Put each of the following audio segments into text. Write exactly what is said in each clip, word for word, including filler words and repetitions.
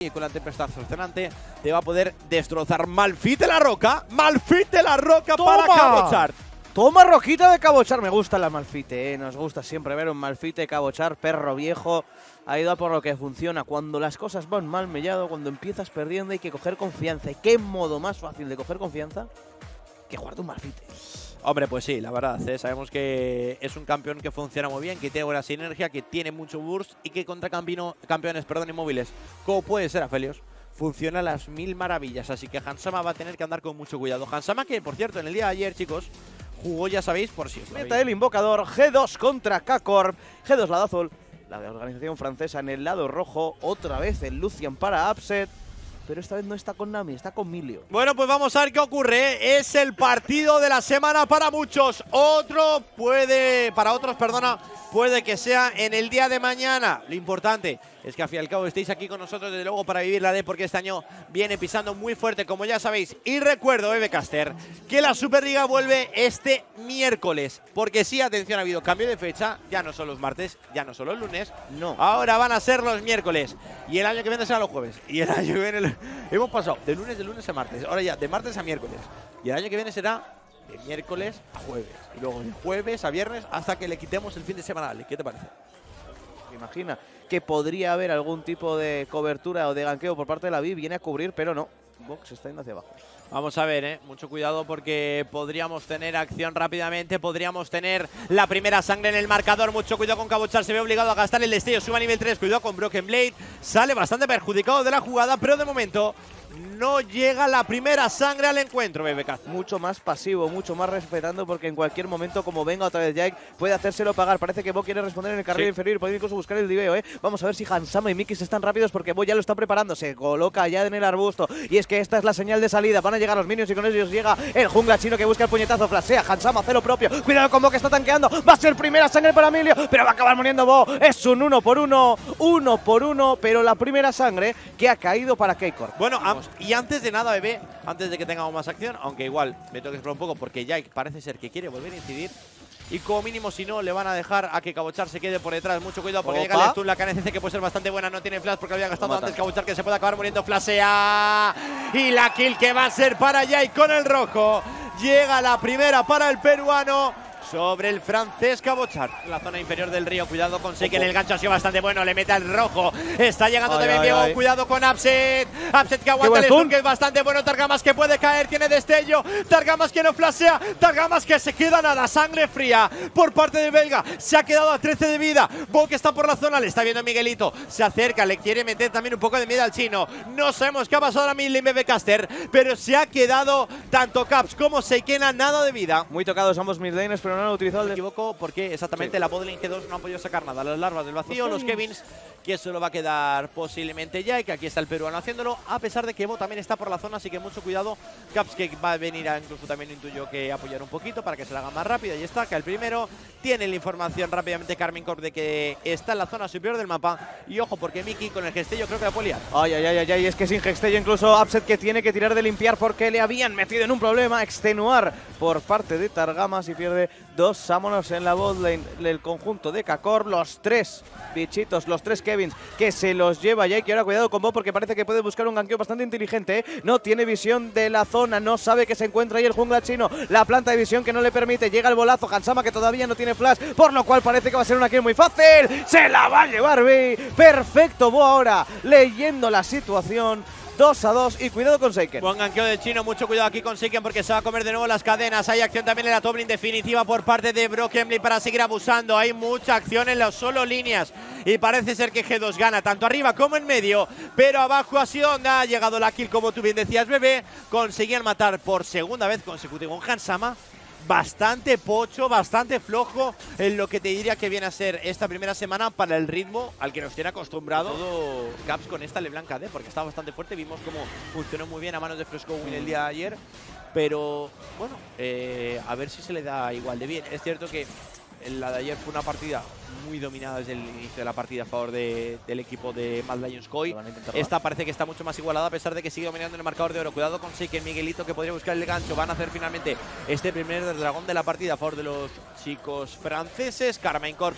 y con la tempestad cercenante te va a poder destrozar. Malfite la roca, Malfite la roca ¡Toma! para Cabochard. Toma roquita de Cabochard. Me gusta la Malfite, ¿eh? Nos gusta siempre ver un Malfite Cabochard, perro viejo. Ha ido a por lo que funciona. Cuando las cosas van mal mellado, cuando empiezas perdiendo, hay que coger confianza. ¿Y qué modo más fácil de coger confianza que jugar de un Malfite? Hombre, pues sí, la verdad, ¿eh? Sabemos que es un campeón que funciona muy bien, que tiene buena sinergia, que tiene mucho burst y que contra campino, campeones perdón, inmóviles, como puede ser Aphelios, funciona a las mil maravillas. Así que Hansama va a tener que andar con mucho cuidado. Hansama que, por cierto, en el día de ayer, chicos, jugó, ya sabéis, por si os lo Meta el invocador, G dos contra K-Corp. G dos lado azul, la de organización francesa en el lado rojo. Otra vez el Lucian para Upset. Pero esta vez no está con Nami, está con Milio. Bueno, pues vamos a ver qué ocurre, ¿eh? Es el partido de la semana para muchos. Otro puede, para otros, perdona, puede que sea en el día de mañana. Lo importante es que al fin y al cabo estéis aquí con nosotros, desde luego, para vivir la D, porque este año viene pisando muy fuerte, como ya sabéis. Y recuerdo, Bebecaster, que la Superliga vuelve este miércoles. Porque sí, atención, ha habido cambio de fecha. Ya no son los martes, ya no son los lunes. No. Ahora van a ser los miércoles. Y el año que viene será los jueves. Y el año que viene hemos pasado de lunes, de lunes a martes. Ahora ya, de martes a miércoles. Y el año que viene será de miércoles a jueves. Y luego de jueves a viernes hasta que le quitemos el fin de semana. ¿Qué te parece? Imagina que podría haber algún tipo de cobertura o de ganqueo por parte de la V I. Viene a cubrir, pero no. Vox está yendo hacia abajo. Vamos a ver, ¿eh? Mucho cuidado porque podríamos tener acción rápidamente. Podríamos tener la primera sangre en el marcador. Mucho cuidado con Cabochard. Se ve obligado a gastar el destello. Sube a nivel tres. Cuidado con Broken Blade. Sale bastante perjudicado de la jugada, pero de momento no llega la primera sangre al encuentro, B B K. Mucho más pasivo, mucho más respetando, porque en cualquier momento, como venga otra vez Jake, puede hacérselo pagar. Parece que Bo quiere responder en el carril Sí. inferior y puede incluso buscar el diveo, ¿eh? Vamos a ver si Hansama y Mikis están rápidos, porque Bo ya lo está preparando. Se coloca ya en el arbusto. Y es que esta es la señal de salida. Van a llegar los minions y con ellos llega el jungla chino que busca el puñetazo. Flashea, Hansama hace lo propio. Cuidado con Bo que está tanqueando. Va a ser primera sangre para Emilio, pero va a acabar muriendo Bo. Es un uno por uno, uno por uno, pero la primera sangre que ha caído para K-Corp. Bueno, y antes de nada, bebé, antes de que tengamos más acción, aunque igual me tengo que esperar un poco porque Jake parece ser que quiere volver a incidir. Y como mínimo, si no, le van a dejar a que Cabochard se quede por detrás. Mucho cuidado porque Opa. llega el stun, la K N C C que puede ser bastante buena. No tiene flash porque había gastado Lo mata. antes Cabochard, que se puede acabar muriendo. Flashea. Y la kill que va a ser para Jake con el rojo. Llega la primera para el peruano sobre el francés Cabochard. En la zona inferior del río, cuidado con Seiken, el gancho ha sido bastante bueno, le mete al rojo. Está llegando Ay, también ay, Diego, ay. cuidado con Upset. Upset que aguanta el stun. stun, que es bastante bueno. Targamas que puede caer, tiene destello. Targamas que no flashea. Targamas que se queda nada, sangre fría por parte de Belga. Se ha quedado a trece de vida. Bo que está por la zona, le está viendo a Miguelito. Se acerca, le quiere meter también un poco de miedo al chino. No sabemos qué ha pasado ahora mismo en Bebecaster, pero se ha quedado tanto Caps como Seiken a nada de vida. Muy tocados ambos midlaners, pero no han utilizado el Me de equivoco porque exactamente Sí. la botlane G dos no han podido sacar nada. Las larvas del vacío, los Kevins, que eso lo va a quedar posiblemente ya, y que aquí está el peruano haciéndolo, a pesar de que Bo también está por la zona, así que mucho cuidado. Caps que va a venir a, incluso también intuyo que apoyar un poquito para que se la haga más rápida. Y está, que el primero tiene la información rápidamente Karmine Corp de que está en la zona superior del mapa. Y ojo, porque Miki con el gestello creo que la puede liar. Ay, ay, ay, ay, ay, es que sin Hextello incluso Upset que tiene que tirar de limpiar porque le habían metido en un problema. Extenuar por parte de Targamas y pierde dos Summoners en la botlane del conjunto de K-Corp. Los tres bichitos, los tres Kevins que se los lleva Jake. Y ahora cuidado con Bo porque parece que puede buscar un ganqueo bastante inteligente, ¿eh? No tiene visión de la zona, no sabe que se encuentra ahí el jungla chino. La planta de visión que no le permite. Llega el bolazo, Hansama que todavía no tiene flash, por lo cual parece que va a ser una kill muy fácil. Se la va a llevar B. Perfecto Bo ahora, leyendo la situación. dos a dos y cuidado con Seiken. Buen ganqueo del chino, mucho cuidado aquí con Seiken porque se va a comer de nuevo las cadenas. Hay acción también en la top lane definitiva por parte de Broken Blade para seguir abusando. Hay mucha acción en las solo líneas y parece ser que G dos gana tanto arriba como en medio, pero abajo ha sido donde ha llegado la kill, como tú bien decías, bebé. Conseguían matar por segunda vez consecutiva un Hansama. Bastante pocho, bastante flojo en lo que te diría que viene a ser esta primera semana para el ritmo al que nos tiene acostumbrado todo Caps con esta LeBlanc A D, porque está bastante fuerte. Vimos cómo funcionó muy bien a manos de Fresco Win el día de ayer, pero bueno, eh, a ver si se le da igual de bien. Es cierto que la de ayer fue una partida muy dominada desde el inicio de la partida a favor de, del equipo de Mad Lions Koi. Esta parece que está mucho más igualada a pesar de que sigue dominando en el marcador de oro. Cuidado con Seiken, Miguelito que podría buscar el gancho. Van a hacer finalmente este primer dragón de la partida a favor de los chicos franceses. Karmine Corp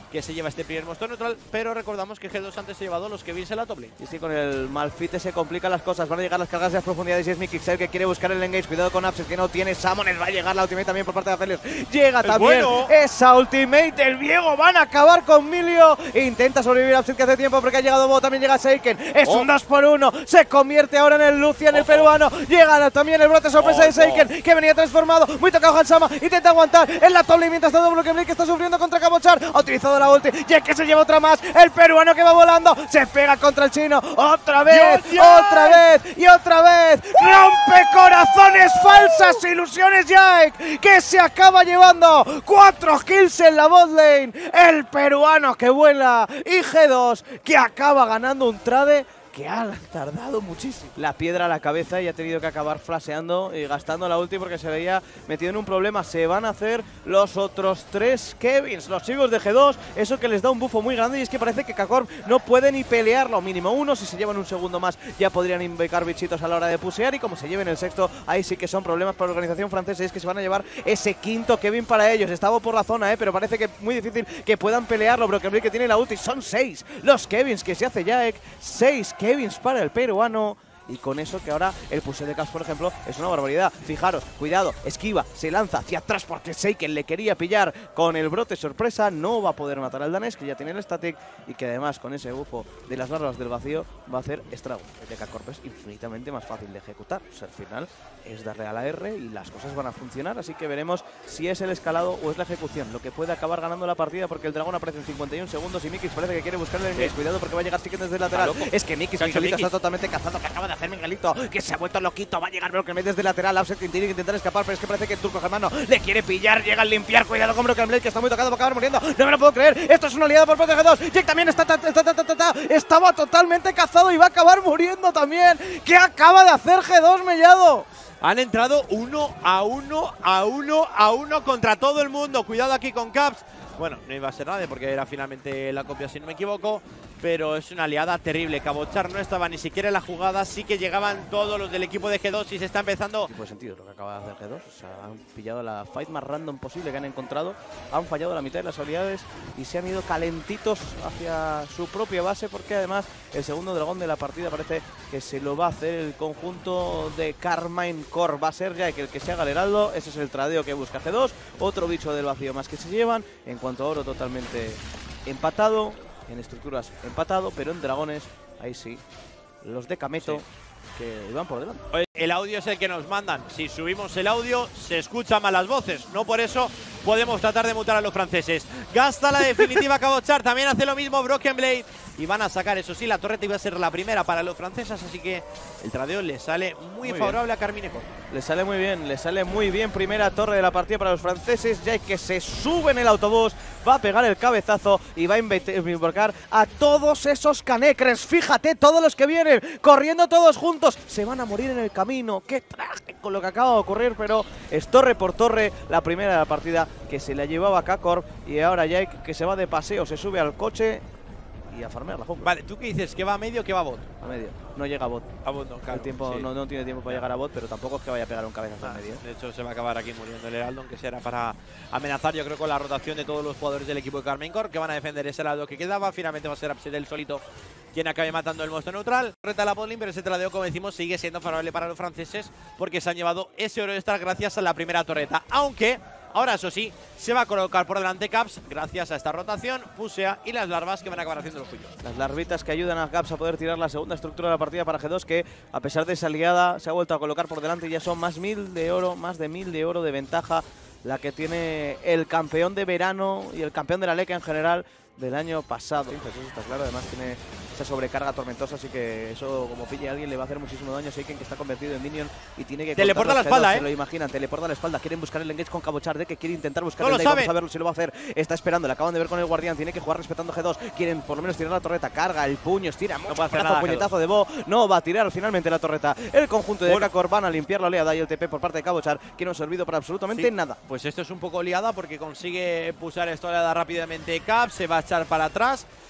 que se lleva este primer monstruo neutral, pero recordamos que G dos antes se ha llevado los Kevins en la top lane. Y sí, con el Malfite se complican las cosas, van a llegar las cargas de las profundidades y es Mikixel que quiere buscar el engage, cuidado con Upset que no tiene, Samones va a llegar la ultimate también por parte de Aphelios, llega también bueno. esa ultimate del Viego, van a acabar con Milio, intenta sobrevivir Upset que hace tiempo porque ha llegado Bo, también llega Seiken, es oh. un dos por uno, se convierte ahora en el Lucian, oh. el peruano, llega también el brote sorpresa oh, de Seiken, no. que venía transformado, muy tocado Hansama, intenta aguantar en la top lane mientras todo Broken Blade que está sufriendo contra Cabochard, ha utilizado la ulti, y es que se lleva otra más, el peruano que va volando, se pega contra el chino, otra vez, Dios, otra Dios. vez y otra vez, rompe corazones, falsas ilusiones Jaik, que se acaba llevando cuatro kills en la bot lane, el peruano que vuela, y G dos que acaba ganando un trade que ha tardado muchísimo. La piedra a la cabeza y ha tenido que acabar flasheando y gastando la ulti porque se veía metido en un problema. Se van a hacer los otros tres Kevins, los chicos de G dos, eso que les da un bufo muy grande y es que parece que Kakorp no puede ni pelearlo, mínimo uno, si se llevan un segundo más ya podrían invocar bichitos a la hora de pusear y como se lleven el sexto, ahí sí que son problemas para la organización francesa y es que se van a llevar ese quinto Kevin para ellos. Estaba por la zona, eh, pero parece que muy difícil que puedan pelearlo, Broken Blade que tiene la ulti, son seis los Kevins que se hace Jaek, seis Kevins Kevins para el peruano. Y con eso que ahora el puse de Caps, por ejemplo, es una barbaridad. Fijaros, cuidado, esquiva, se lanza hacia atrás porque Seiken le quería pillar con el brote sorpresa. No va a poder matar al danés, que ya tiene el static y que además con ese bufo de las larvas del vacío va a hacer estrago. El de Kakorp es infinitamente más fácil de ejecutar. O sea, al final es darle a la R y las cosas van a funcionar. Así que veremos si es el escalado o es la ejecución lo que puede acabar ganando la partida, porque el dragón aparece en cincuenta y un segundos y Mikix parece que quiere buscarle el engage. Cuidado porque va a llegar Seiken desde el lateral. Es que Mikix está totalmente cazado, que acaba de hacer Miguelito, que se ha vuelto loquito, va a llegar Broken Blade desde el lateral, Upset que tiene que intentar escapar, pero es que parece que el turco germano le quiere pillar, llega al limpiar, cuidado con Broken Blade que está muy tocado, va a acabar muriendo, no me lo puedo creer, esto es una aliada por parte de G dos, Jake también está, está, está, está, está, estaba totalmente cazado y va a acabar muriendo también, ¿qué acaba de hacer G dos, Mellado? Han entrado uno a uno, a uno, a uno contra todo el mundo, cuidado aquí con Caps. Bueno, no iba a ser nadie porque era finalmente la copia si no me equivoco, pero es una aliada terrible. Cabochard no estaba ni siquiera en la jugada, sí que llegaban todos los del equipo de G dos y se está empezando… Tipo de sentido lo que acaba de hacer G dos, o sea, han pillado la fight más random posible que han encontrado, han fallado la mitad de las habilidades y se han ido calentitos hacia su propia base porque además el segundo dragón de la partida parece que se lo va a hacer el conjunto de Carmine Core. Va a ser ya que el que se haga el heraldo, ese es el tradeo que busca G dos, otro bicho del vacío más que se llevan. En cuanto a oro, totalmente empatado, en estructuras empatado, pero en dragones, ahí sí, los de Kameto, sí, que iban por delante. El audio es el que nos mandan. Si subimos el audio, se escuchan mal las voces. No por eso podemos tratar de mutar a los franceses. Gasta la definitiva Cabochard. También hace lo mismo Broken Blade. Y van a sacar, eso sí, la torreta iba a ser la primera para los franceses. Así que el tradeo le sale muy, muy favorable bien a Carmine Core. Le sale muy bien, le sale muy bien. Primera torre de la partida para los franceses. Ya que se sube en el autobús, va a pegar el cabezazo y va a invocar a todos esos canecres. Fíjate, todos los que vienen corriendo todos juntos. Se van a morir en el camino. Qué trágico lo que acaba de ocurrir, pero es torre por torre la primera de la partida que se la llevaba Kakorp y ahora Jake que se va de paseo, se sube al coche y a farmear la jungla. Vale, ¿tú qué dices? ¿Que va a medio o que va a bot? A medio, no llega a bot. A bot no, claro. El tiempo, sí. no, no tiene tiempo para llegar a bot, pero tampoco es que vaya a pegar un cabezazo ah, en medio. De hecho, se va a acabar aquí muriendo el heraldo, aunque será para amenazar, yo creo, con la rotación de todos los jugadores del equipo de Carmine Core que van a defender ese heraldo que quedaba. Finalmente va a ser Upset el solito quien acabe matando el monstruo neutral. Reta la botlane, pero ese tradeo, como decimos, sigue siendo favorable para los franceses porque se han llevado ese oro extra gracias a la primera torreta. Aunque ahora, eso sí, se va a colocar por delante Caps gracias a esta rotación, Pusea y las larvas que van a acabar haciendo lo suyo. Las larvitas que ayudan a Caps a poder tirar la segunda estructura de la partida para G dos, que a pesar de esa liada se ha vuelto a colocar por delante y ya son más mil de oro, más de mil de oro de ventaja la que tiene el campeón de verano y el campeón de la L E C en general del año pasado. Sí, pues eso está claro, además tiene esa sobrecarga tormentosa, así que eso como pille a alguien le va a hacer muchísimo daño. Seiken que está convertido en minion y tiene que… Teleporta a la espalda, ¿eh? Se lo imaginan, teleporta a la espalda, quieren buscar el engage con Cabochard, que quiere intentar buscar no el lo dive, sabe. vamos a ver si lo va a hacer, está esperando, le acaban de ver con el guardián, tiene que jugar respetando G dos, quieren por lo menos tirar la torreta, carga, el puño, estira, no puede hacer nada, puñetazo de Bo, no va a tirar finalmente la torreta. El conjunto de Kakorp van a limpiar la oleada y el T P por parte de Cabochard, que no ha servido para absolutamente sí. nada. Pues esto es un poco liada porque consigue pulsar esta oleada rápidamente Cap, se va a echar para atrás.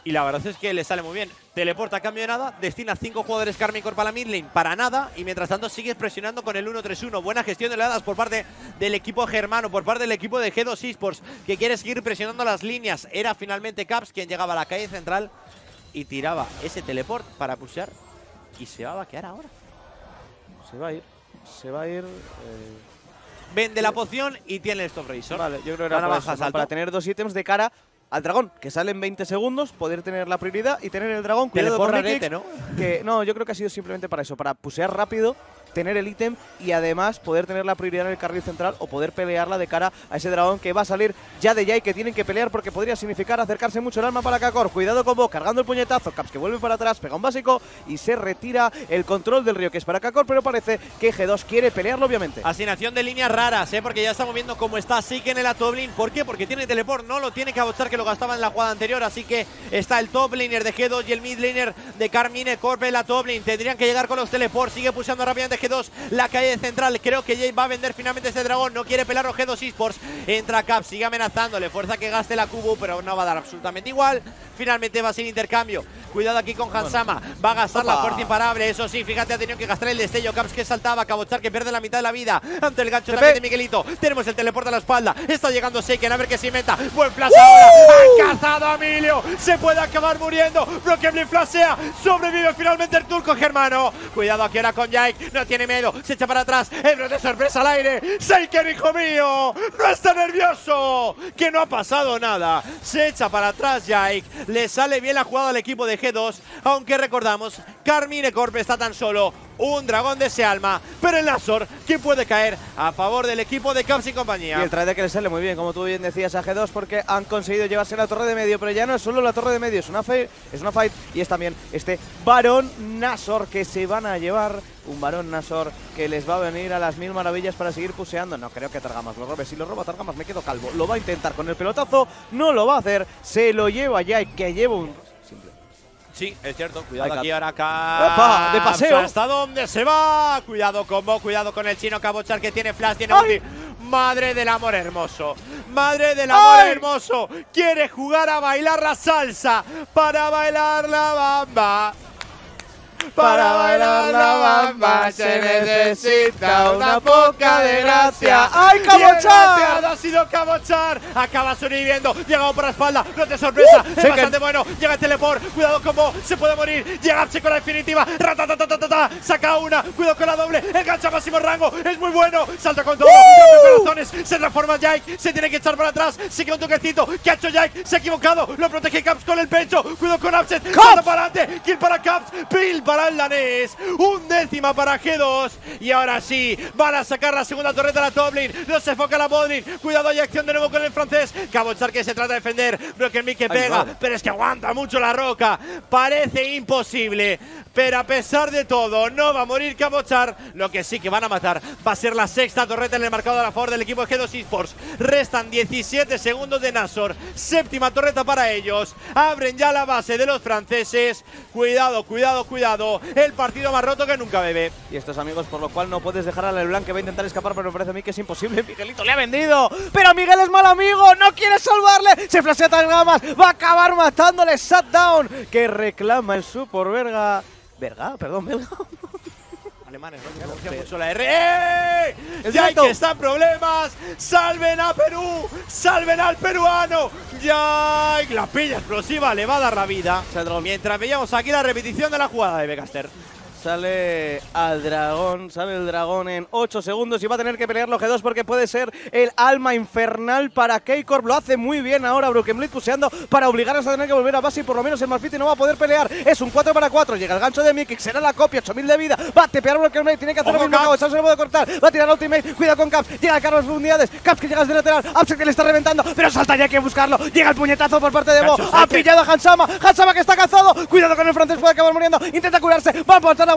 y la verdad es que le sale muy bien. Teleporta a cambio de nada, destina cinco jugadores Karmine Corp a la mid lane para nada y mientras tanto sigues presionando con el uno tres uno. Buena gestión de oleadas por parte del equipo germano, por parte del equipo de G dos Esports, que quiere seguir presionando las líneas. Era finalmente Caps quien llegaba a la calle central y tiraba ese teleport para pushear y se va a vaquear ahora. Se va a ir, se va a ir… Eh... Vende la poción y tiene el Stop Razor. Vale, yo creo que era para, eso, ¿no? Para tener dos ítems de cara al dragón, que sale en veinte segundos, poder tener la prioridad y tener el dragón. Cuidado con Rarete, ¿no? Que, no, yo creo que ha sido simplemente para eso, para pusear rápido, tener el ítem y además poder tener la prioridad en el carril central o poder pelearla de cara a ese dragón que va a salir ya de ya y que tienen que pelear porque podría significar acercarse mucho el alma para Kakor. Cuidado con Bo, cargando el puñetazo, Caps que vuelve para atrás, pega un básico y se retira el control del río que es para Kakor, pero parece que G dos quiere pelearlo obviamente. Asignación de líneas raras, ¿eh? Porque ya estamos viendo cómo está Seek en el top lane. ¿Por qué? Porque tiene teleport, no lo tiene que abochar que lo gastaba en la jugada anterior, así que está el top laner de G dos y el mid laner de Karmine Corp en la top lane. Tendrían que llegar con los teleports, sigue pulsando rápidamente G dos la calle central. Creo que Jay va a vender finalmente ese dragón, no quiere pelarlo G dos Esports. Entra Cap, sigue amenazándole, fuerza que gaste la Q B, pero no va a dar absolutamente igual. Finalmente va sin intercambio. Cuidado aquí con Hansama, va a gastar Opa. la fuerza imparable. Eso sí, fíjate, ha tenido que gastar el destello. Caps que saltaba, Cabochar que pierde la mitad de la vida ante el gancho también de Miguelito. Tenemos el teleporte a la espalda, está llegando Seiken, a ver qué se inventa. Buen flash ¡Uh! ahora, ha cazado a Emilio, se puede acabar muriendo. Broken Blade flashea, sobrevive finalmente el turco germano. Cuidado aquí ahora con Jake, no tiene miedo, se echa para atrás, el de sorpresa al aire. Seiken, hijo mío, no está nervioso, que no ha pasado nada. Se echa para atrás Jake, le sale bien la jugada al equipo de G dos, aunque recordamos, Karmine Corp está tan solo un dragón de ese alma, pero el Nashor que puede caer a favor del equipo de Caps y compañía. Y el trade que le sale muy bien, como tú bien decías, a G dos, porque han conseguido llevarse la torre de medio, pero ya no es solo la torre de medio, es una, fight, es una fight y es también este varón Nashor que se van a llevar. Un varón Nashor que les va a venir a las mil maravillas para seguir puseando. No creo que Targamas lo robe. Si lo roba Targamas me quedo calvo. Lo va a intentar con el pelotazo. No lo va a hacer. Se lo lleva ya y que lleva un… Simple. Sí, es cierto. Cuidado Ay, aquí ahora acá. ¡Opa! De paseo. ¿Hasta dónde se va? Cuidado con Bo, cuidado con el chino Cabochar que tiene flash, tiene ulti. Madre del amor hermoso. Madre del amor ¡Ay! hermoso. Quiere jugar a bailar la salsa. Para bailar la bamba. Para bailar la bamba se necesita una poca de gracia. ¡Ay, Cabochar! Ha sido Cabochar. Acaba sobreviviendo. Llegado por la espalda. No te sorpresa. Uh, es bastante bueno. Llega el teleport. Cuidado con Bo. Se puede morir. Llega Apse con la definitiva. Ratatatatata. Saca una. Cuidado con la doble. El gancho a máximo rango. Es muy bueno. Salta con todo. Uh. Corazones. Se transforma Jake. Se tiene que echar para atrás. Sigue un toquecito. ¿Qué ha hecho Jake? Se ha equivocado. Lo protege Caps con el pecho. Cuidado con Apse. Salta para adelante. Kill para Caps. Bill para el danés. Un décima para G dos. Y ahora sí, van a sacar la segunda torreta a la top lane. No se enfoca la bot lane. Cuidado, hay acción de nuevo con el francés. Cabochar que se trata de defender. Broken Mick que pega, Ay, pero es que aguanta mucho la roca. Parece imposible, pero a pesar de todo, no va a morir Cabochar. Lo que sí que van a matar va a ser la sexta torreta en el marcador a favor del equipo de G dos Esports. Restan diecisiete segundos de Nashor. Séptima torreta para ellos. Abren ya la base de los franceses. Cuidado, cuidado, cuidado. El partido más roto que nunca, bebé. Y estos amigos, por lo cual no puedes dejar a LeBlanc que va a intentar escapar, pero me parece a mí que es imposible. Miguelito le ha vendido, pero Miguel es mal amigo, no quiere salvarle. Se flashea Targamas, va a acabar matándole. Shutdown que reclama el support Verga. Verga, perdón, Verga. Alemanes, no pronuncia mucho la R. ¡Eh! Ya que está en problemas. ¡Salven a Perú! ¡Salven al peruano! ¡Ya! La pilla explosiva le va a dar la vida. Mientras veíamos aquí la repetición de la jugada de Becaster. Sale al dragón, sale el dragón en ocho segundos y va a tener que pelearlo G dos porque puede ser el alma infernal para K-Corp. Lo hace muy bien ahora Broken Blade puseando para obligarnos a tener que volver a base y por lo menos el Malfiti no va a poder pelear. Es un cuatro para cuatro, llega el gancho de Mickey, será la copia, ocho mil de vida. Va a tepear Broken Blade, tiene que hacer lo mismo. Cabochar se lo puede cortar, va a tirar la ultimate, cuidado con Caps, llega Carlos unidades, Caps que llega desde lateral, Apse que le está reventando, pero salta ya, hay que buscarlo. Llega el puñetazo por parte de Bo, ha pillado a Hansama, Hansama que está cazado, cuidado con el francés, puede acabar muriendo, intenta curarse, va a aportar a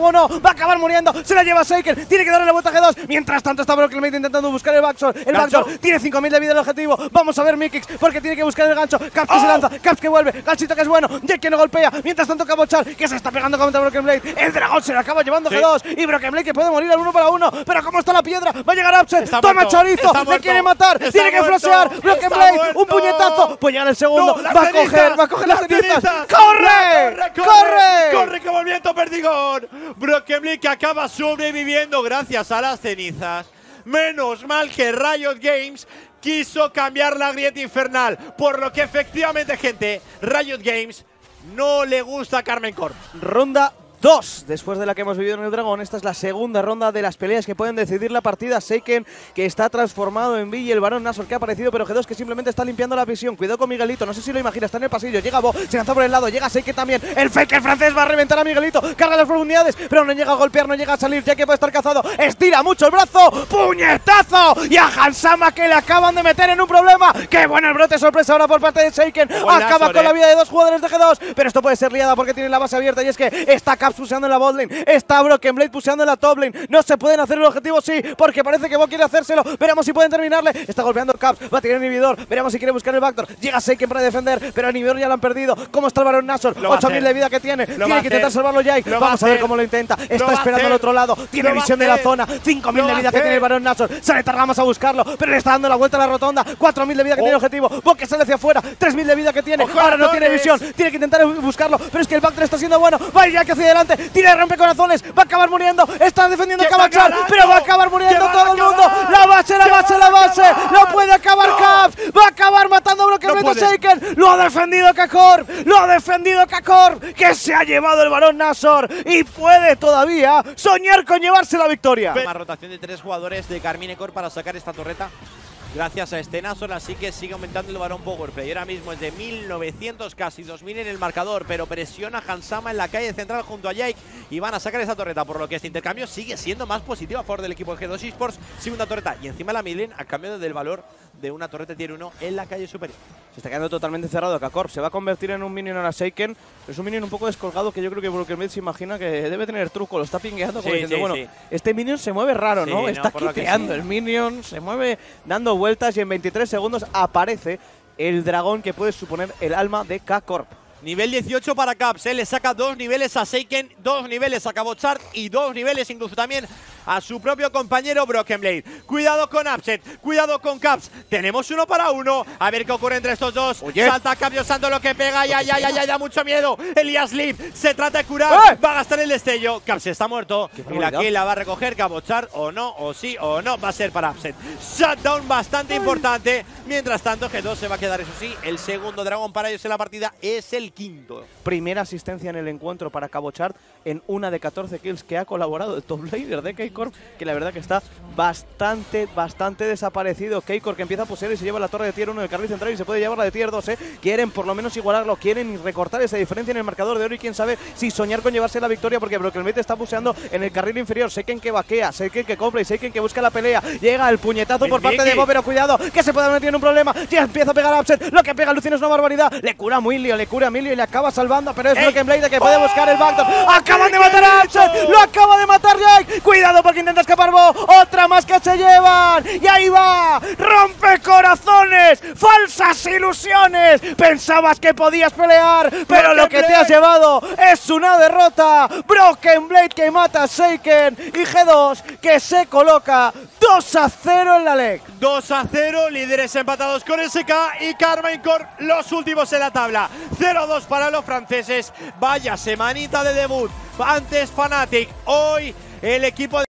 acabó, no, va a acabar muriendo, se la lleva Seiken, tiene que darle la vuelta a G dos, mientras tanto está Brockenblade intentando buscar el backshot, el backshot, tiene cinco mil de vida el objetivo, vamos a ver Mikix, porque tiene que buscar el gancho, Caps que oh. se lanza, Caps que vuelve, ganchito que es bueno, Jake que no golpea, mientras tanto Cabochard, que se está pegando contra Brockenblade, el dragón se le acaba llevando sí. G dos, y Brockenblade que puede morir al uno para uno, pero ¿cómo está la piedra? Va a llegar Upset, está toma muerto. Chorizo, le quiere matar, está tiene que flashear, Brockenblade, un puñetazo, puede llegar el segundo, no, va a coger, va a coger las cenizas, ¡corre! ¡Corre! ¡Corre! ¡Corre que movimiento perdigón! Brockenblade que acaba sobreviviendo gracias a las cenizas. Menos mal que Riot Games quiso cambiar la grieta infernal, por lo que efectivamente, gente, Riot Games no le gusta a Karmine Corp. Ronda dos, después de la que hemos vivido en el dragón, esta es la segunda ronda de las peleas que pueden decidir la partida. Seiken, que está transformado en Vi, y el varón Nashor que ha aparecido, pero G dos que simplemente está limpiando la visión. Cuidado con Miguelito, no sé si lo imagina, está en el pasillo, llega Bo, se lanza por el lado, llega Seiken también, el Faker francés va a reventar a Miguelito, carga las profundidades, pero no llega a golpear, no llega a salir, ya que puede estar cazado, estira mucho el brazo, puñetazo, y a Hansama que le acaban de meter en un problema. ¡Qué bueno el brote sorpresa ahora por parte de Seiken! Acaba Nashor, con eh. la vida de dos jugadores de G dos, pero esto puede ser liada porque tiene la base abierta, y es que está Caps puseando en la botlane, está Brockenblade puseando en la top lane. No se pueden hacer el objetivo, sí, porque parece que Bo quiere hacérselo. Veremos si pueden terminarle. Está golpeando Caps, va a tirar el inhibidor. Veremos si quiere buscar el backdoor. Llega Seiken para defender, pero el inhibidor ya lo han perdido. ¿Cómo está el varón Nashor? ocho mil de vida que tiene. Lo tiene que intentar salvarlo Jake. Vamos a ver cómo lo intenta. Está esperando al otro lado. Tiene visión de la zona. cinco mil de vida que tiene el varón Nashor. Sale Targamas a buscarlo, pero le está dando la vuelta a la rotonda. cuatro mil de vida que oh. tiene el objetivo. Bo que sale hacia afuera. tres mil de vida que tiene. Ahora no tiene visión. Tiene que intentar buscarlo, pero es que el backdoor está siendo bueno. Va Jake hacia adelante. Tira rompe corazones. Va a acabar muriendo, está defendiendo Cabochard, pero va a acabar muriendo todo el mundo. La base, la base, la base, no puede acabar no. Caps, va a acabar matando a Brockenblade no Seiken. Lo ha defendido K-Corp, lo ha defendido K-Corp, que se ha llevado el varón Nashor y puede todavía soñar con llevarse la victoria. Una rotación de tres jugadores de Karmine Corp para sacar esta torreta. Gracias a este Nashor, así que sigue aumentando el varón Powerplay. Ahora mismo es de mil novecientos, casi dos mil en el marcador, pero presiona a Hansama en la calle central junto a Jake y van a sacar esa torreta, por lo que este intercambio sigue siendo más positivo a favor del equipo de G dos Esports. Segunda torreta y encima la midlane a cambio del valor de una torreta tier uno en la calle superior. Se está quedando totalmente cerrado K-Corp, se va a convertir en un minion ahora Seiken, pero es un minion un poco descolgado que yo creo que Brockenblade se imagina que debe tener truco, lo está pingueando como sí, diciendo, sí, bueno, sí. este minion se mueve raro, sí, ¿no? no está quiteando sí. el minion, se mueve dando vueltas y en veintitrés segundos aparece el dragón que puede suponer el alma de K-Corp. Nivel dieciocho para Caps, ¿eh? Le saca dos niveles a Seiken, dos niveles a Cabochard y dos niveles incluso también a su propio compañero Brockenblade. Cuidado con Upset, cuidado con Caps. Tenemos uno para uno. A ver qué ocurre entre estos dos. Oye. Salta Caps usando lo que pega. Ya, ya, ya, ya, da mucho miedo. Elías Leaf se trata de curar. ¡Eh! Va a gastar el destello. Caps está muerto. Y la kill la va a recoger Cabochard. O no, o sí, o no. Va a ser para Upset. Shutdown bastante Ay. importante. Mientras tanto, G dos se va a quedar, eso sí. El segundo dragón para ellos en la partida es el quinto. Primera asistencia en el encuentro para Cabochard en una de catorce kills que ha colaborado el top laner de K-Corp, que la verdad que está bastante, bastante desaparecido. K-Corp que empieza a poseer y se lleva la torre de tier uno del carril central y se puede llevar la de tier dos, ¿eh? Quieren por lo menos igualarlo, quieren recortar esa diferencia en el marcador de oro y quién sabe si soñar con llevarse la victoria, porque Brockenblade está puseando en el carril inferior. Seiken que vaquea, Seiken que compra y Seiken que busca la pelea. Llega el puñetazo por parte de Bo, pero cuidado, que se puede haber metido en un problema. Ya empieza a pegar a Upset, lo que pega a Luciano es una barbaridad. Le cura a Emilio, le cura a Emilio y le acaba salvando, pero es Brockenblade que puede buscar el backdoor. ¡Acaban de matar a Upset! ¡Lo acaba de matar Jake! ¡Cuidado porque intenta escapar Bo! ¡Otra más que se llevan! ¡Y ahí va! ¡Rompe corazones! ¡Falsas ilusiones! Pensabas que podías pelear, pero lo que te has llevado es una derrota. Brockenblade que mata a Seiken y G dos que se coloca dos a cero en la L E C. dos a cero, líderes empatados con S K y Karmine Corp, los últimos en la tabla. cero a dos para los franceses. Vaya semanita de debut. Antes Fnatic, hoy el equipo de